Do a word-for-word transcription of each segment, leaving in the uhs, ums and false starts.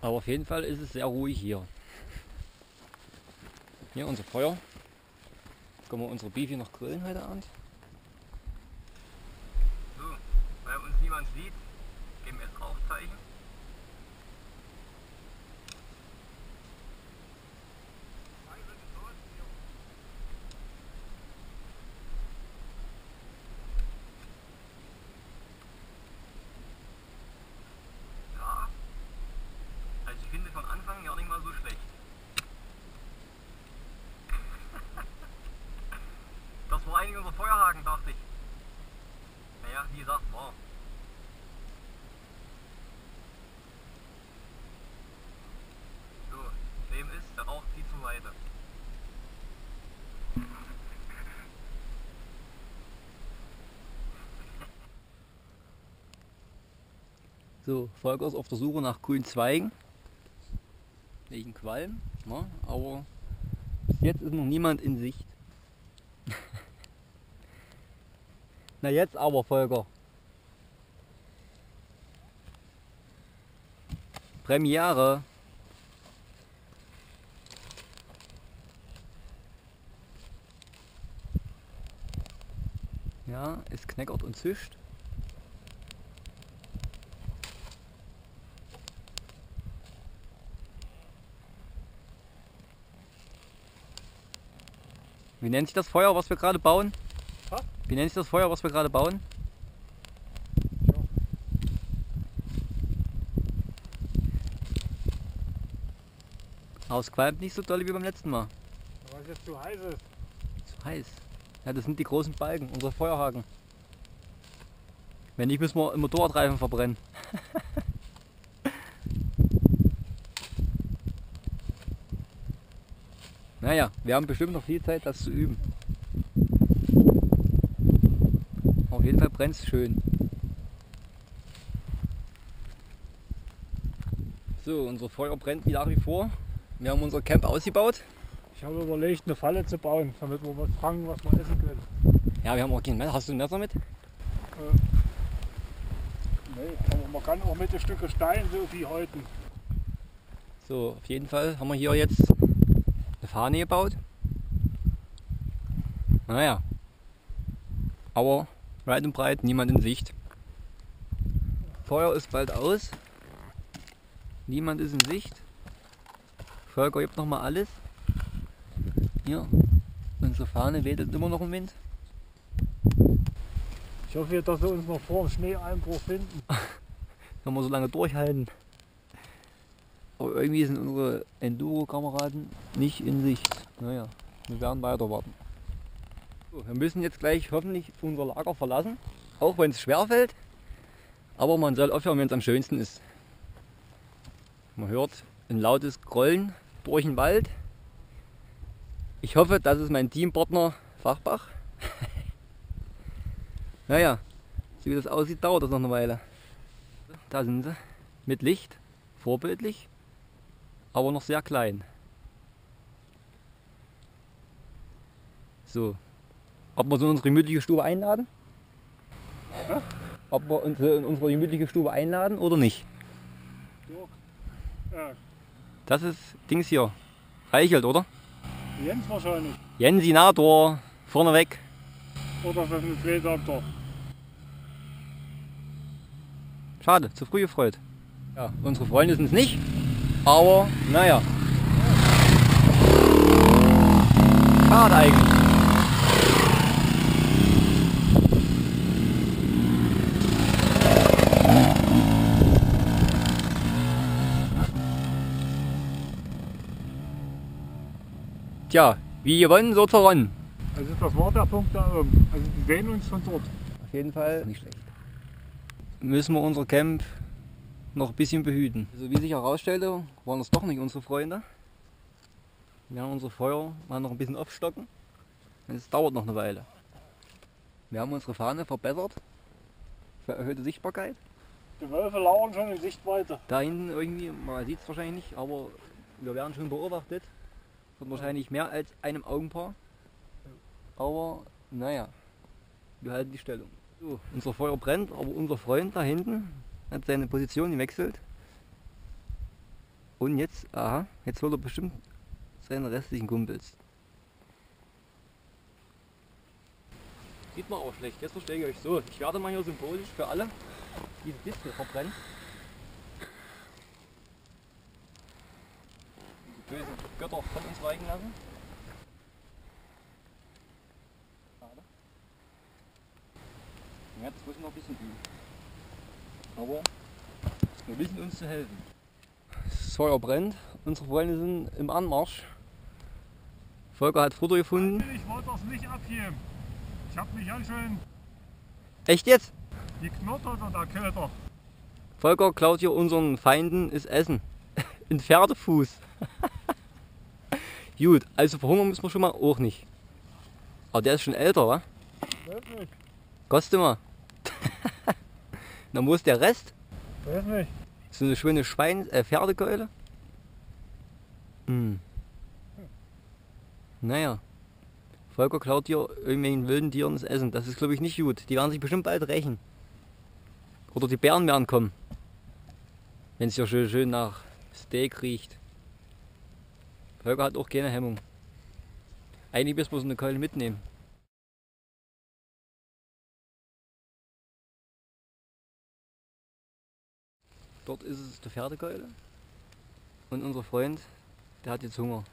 Aber auf jeden Fall ist es sehr ruhig hier. Hier unser Feuer. Können wir unsere Beefy noch grillen heute Abend? So, weil uns niemand sieht, geben wir jetzt Rauchzeichen. Ja, also ich finde von Anfang ja nicht mal so schlecht. Das war eigentlich unser Feuerhaken, dachte ich. Naja, wie gesagt, war. So, Problem ist, der Rauch zieht zur Seite. So, Volker ist auf der Suche nach grünen Zweigen. Wegen Qualm, ne? Aber bis jetzt ist noch niemand in Sicht. Na jetzt aber, Volker. Premiere. Ja, es knackert und zischt. Wie nennt sich das Feuer, was wir gerade bauen? Was? Wie nennt sich das Feuer, was wir gerade bauen? Ja. Aber es qualmt nicht so doll wie beim letzten Mal. Weil es jetzt zu heiß ist. Zu heiß. Ja, das sind die großen Balken, unsere Feuerhaken. Wenn nicht, müssen wir im Motorradreifen verbrennen. Naja, wir haben bestimmt noch viel Zeit, das zu üben. Auf jeden Fall brennt es schön. So, unser Feuer brennt wie nach wie vor. Wir haben unser Camp ausgebaut. Ich habe überlegt, eine Falle zu bauen, damit wir was fangen, was wir essen können. Ja, wir haben auch kein Messer. Hast du ein Messer mit? Äh, nee, aber man kann auch mit ein Stück Stein so viel häuten. So, auf jeden Fall haben wir hier jetzt eine Fahne gebaut. Naja, aber weit und breit niemand in Sicht. Feuer ist bald aus. Niemand ist in Sicht. Volker gibt noch mal alles. Hier, unsere Fahne wedelt immer noch im Wind. Ich hoffe, dass wir uns noch vor dem Schneeeinbruch finden. Können wir so lange durchhalten. Aber irgendwie sind unsere Enduro-Kameraden nicht in Sicht. Naja, wir werden weiter warten. So, wir müssen jetzt gleich hoffentlich unser Lager verlassen. Auch wenn es schwer fällt. Aber man soll aufhören, wenn es am schönsten ist. Man hört ein lautes Grollen durch den Wald. Ich hoffe, das ist mein Teampartner Fachbach. Naja, so wie das aussieht, dauert das noch eine Weile. Da sind sie, mit Licht, vorbildlich, aber noch sehr klein. So, ob wir so in unsere gemütliche Stube einladen? Ja? Ob wir uns in unsere gemütliche Stube einladen oder nicht? Ja, Das ist Dings hier, Reichelt, oder? Jens wahrscheinlich. Jensinator, vorne weg. Oder das ist ein Pflegedoktor. Schade, zu früh gefreut. Ja, unsere Freunde sind es nicht, aber naja. Schade eigentlich. Tja, wie gewonnen, so zerronnen. Also das war der Punkt da oben. Also die sehen uns von dort. Auf jeden Fall nicht schlecht. Müssen wir unser Camp noch ein bisschen behüten. Also wie sich herausstellte, waren das doch nicht unsere Freunde. Wir haben unser Feuer mal noch ein bisschen aufstocken. Es dauert noch eine Weile. Wir haben unsere Fahne verbessert für erhöhte Sichtbarkeit. Die Wölfe lauern schon in Sichtweite. Da hinten irgendwie, man sieht es wahrscheinlich nicht, aber wir werden schon beobachtet. Von wahrscheinlich mehr als einem Augenpaar. Aber naja, wir halten die Stellung. So, unser Feuer brennt, aber unser Freund da hinten hat seine Position gewechselt. Und jetzt, aha, jetzt holt er bestimmt seine restlichen Kumpels. Sieht man auch schlecht, jetzt verstehe ich euch so. Ich werde mal hier symbolisch für alle diese Distel verbrennen. Die bösen Götter von uns weichen lassen. Schade. Ja, das müssen wir ein bisschen üben. Aber wir wissen uns zu helfen. Das Feuer brennt, unsere Freunde sind im Anmarsch. Volker hat Futter gefunden. Ich wollte das nicht abheben. Ich habe mich ganz schön Echt jetzt? geknottert und der Köter. Volker klaut hier unseren Feinden das Essen. Ein Pferdefuß. Gut, also verhungern müssen wir schon mal auch nicht. Aber der ist schon älter, wa? Weiß nicht. Kostet mal. Dann wo ist der Rest? Weiß nicht. So eine schöne Schwein äh, Pferdekeule. Hm. Naja. Volker klaut hier irgendwelchen wilden Tieren das Essen. Das ist glaube ich nicht gut. Die werden sich bestimmt bald rächen. Oder die Bären werden kommen. Wenn es hier schön, schön nach Steak riecht. Volker hat auch keine Hemmung. Eigentlich müssen wir so eine Keule mitnehmen. Dort ist es die Pferdekeule. Und unser Freund, der hat jetzt Hunger.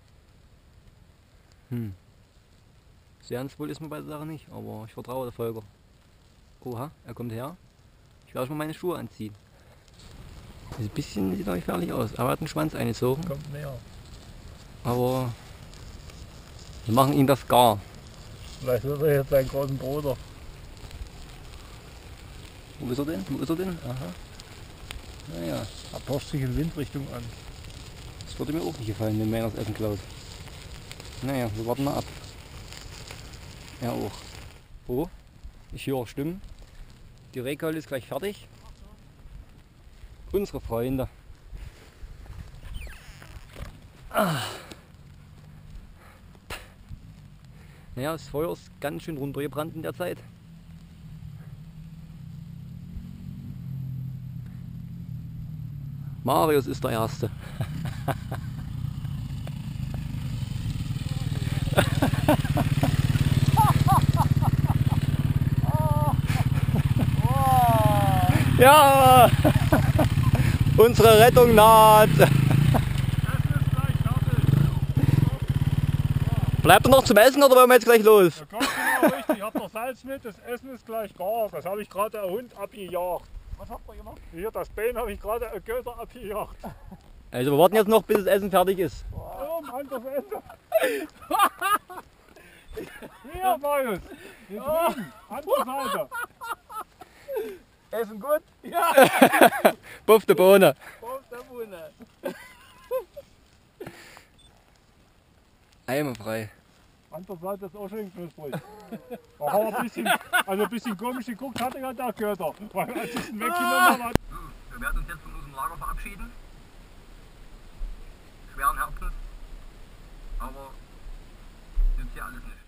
Hm. Sehr ernst wohl ist man bei der Sache nicht, aber ich vertraue der Volker. Oha, er kommt her. Ich werde schon mal meine Schuhe anziehen. Ein bisschen sieht er gefährlich aus. Er hat einen Schwanz eingezogen. Kommt näher. Aber wir machen ihm das gar. Vielleicht wird er jetzt seinen großen Bruder. Wo ist er denn? Wo ist er denn? Aha. Naja, Er passt sich in Windrichtung an. das würde mir auch nicht gefallen, wenn meiner das Essen klaut. Naja, wir warten mal ab. Er auch. Oh, ich höre Stimmen. Die Rehkeule ist gleich fertig. Unsere Freunde. Ah. Naja, das Feuer ist ganz schön runtergebrannt in der Zeit. Marius ist der Erste. Ja! Unsere Rettung naht! Essen ist gleich fertig. Bleibt er noch zum Essen oder wollen wir jetzt gleich los? Ja, ganz genau richtig. Ich habe noch Salz mit. Das Essen ist gleich gar. Das habe ich gerade der Hund abgejagt. Was habt ihr gemacht? Hier, das Bein habe ich gerade ein Köter abgejagt. Also wir warten jetzt noch, bis das Essen fertig ist. Oben, anderes Ende. Hier, Marius. Hier drüben, andere Seite. Essen gut? Ja, Puff die Bohne. auf der Bühne. Eimerfrei. Andere Seite ist auch schön knusprig. Da haben wir ein bisschen, also ein bisschen komisch geguckt, hatte ja der Köter. Weil als ich ihn weggenommen habe, Wir werden uns jetzt von unserem Lager verabschieden. Schweren Herzens. Aber nützt ja alles nicht.